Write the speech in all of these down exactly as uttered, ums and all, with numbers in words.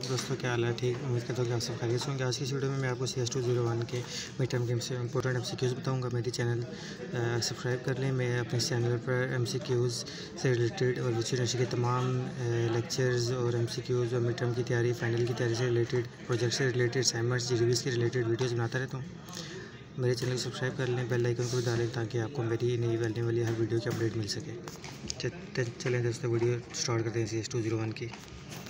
दोस्तों, क्या हाल है? ठीक, उम्मीद करता हूँ कि आप सब खैरियत होंगे। आज की इस वीडियो में मैं आपको C S two zero one के मिड टर्म गेम से इंपॉर्टेंट एम सी क्यूज़ बताऊँगा। मेरी चैनल सब्सक्राइब कर लें। मैं अपने चैनल पर एम सी क्यूज़ से रिलेटेड और विच यूनिवर्सिटी के तमाम लेक्चर्स और एम सी क्यूज़ और मिड टर्म की तैयारी, फाइनल की तैयारी से रिलेटेड, प्रोजेक्ट से related, assignments, G D Bs के रिलेटेड वीडियोज़ बनाता रहता हूँ। मेरे चैनल को सब्सक्राइब कर लें, बेल आइकन को भी डालें ताकि आपको मेरी नई बनने वाली हर वीडियो की अपडेट मिल सके। चलें दोस्तों, वीडियो स्टार्ट करते हैं C S two zero one की।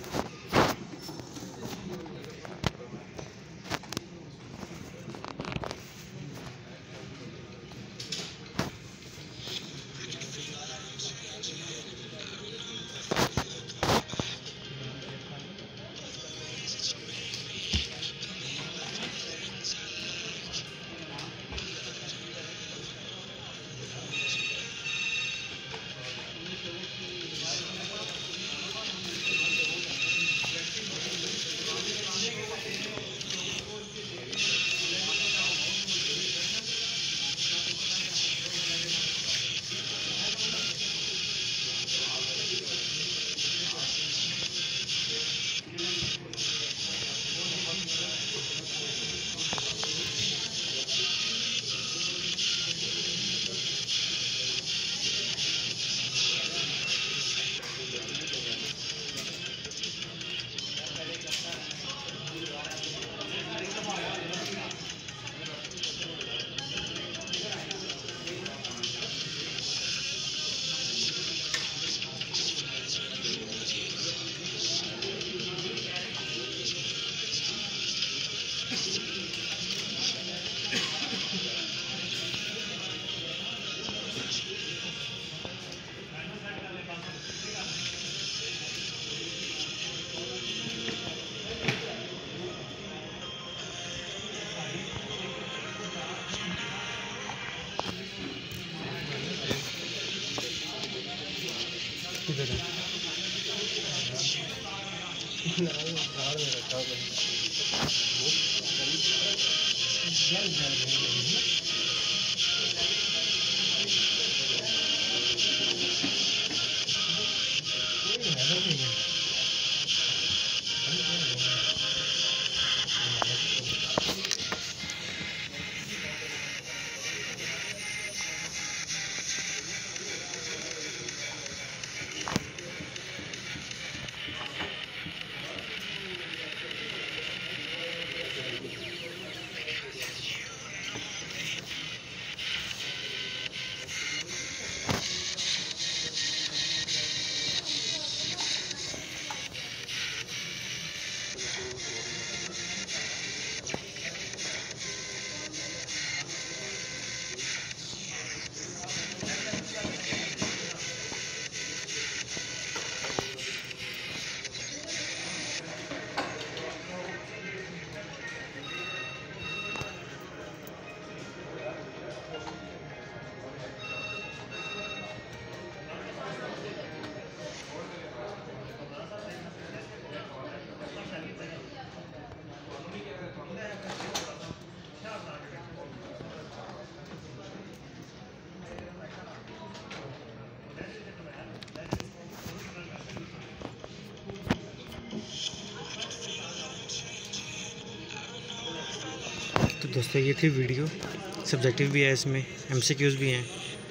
तो दोस्तों, ये थी वीडियो। सब्जेक्टिव भी है, इसमें एम सी क्यूज़ भी हैं।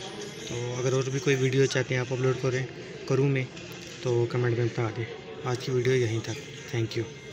तो अगर और भी कोई वीडियो चाहते हैं आप अपलोड करें करूँ मैं, तो कमेंट में बता दें। आज की वीडियो यहीं तक। Thank you.